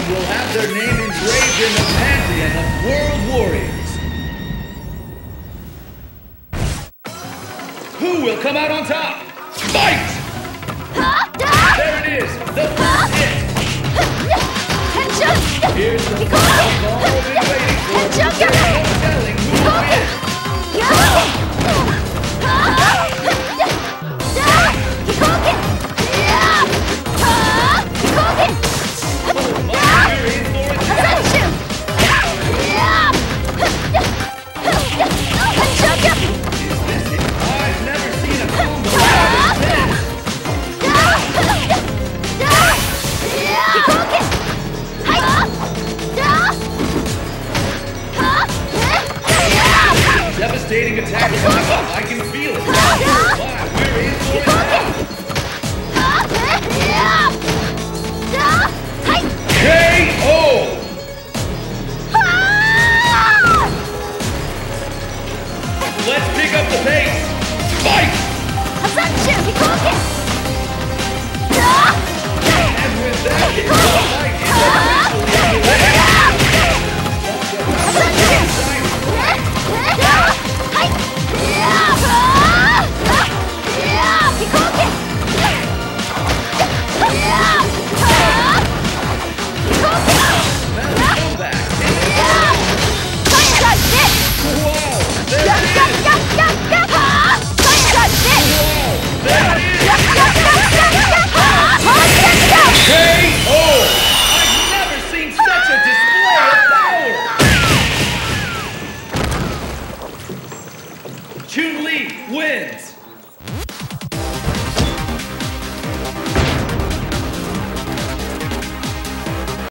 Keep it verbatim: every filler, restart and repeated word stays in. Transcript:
will have their name engraved in the pantheon of world warriors. Who will come out on top? Fight! There it is, the first hit. Here's the fight we've all been waiting for. There's no telling who will win. I've never seen a combo like this. Devastating attack is coming up. I can feel it. Wow, we're in for it now. K O! Let's pick up the pace. Fight! And with that, it's the fight is Chun-Li wins!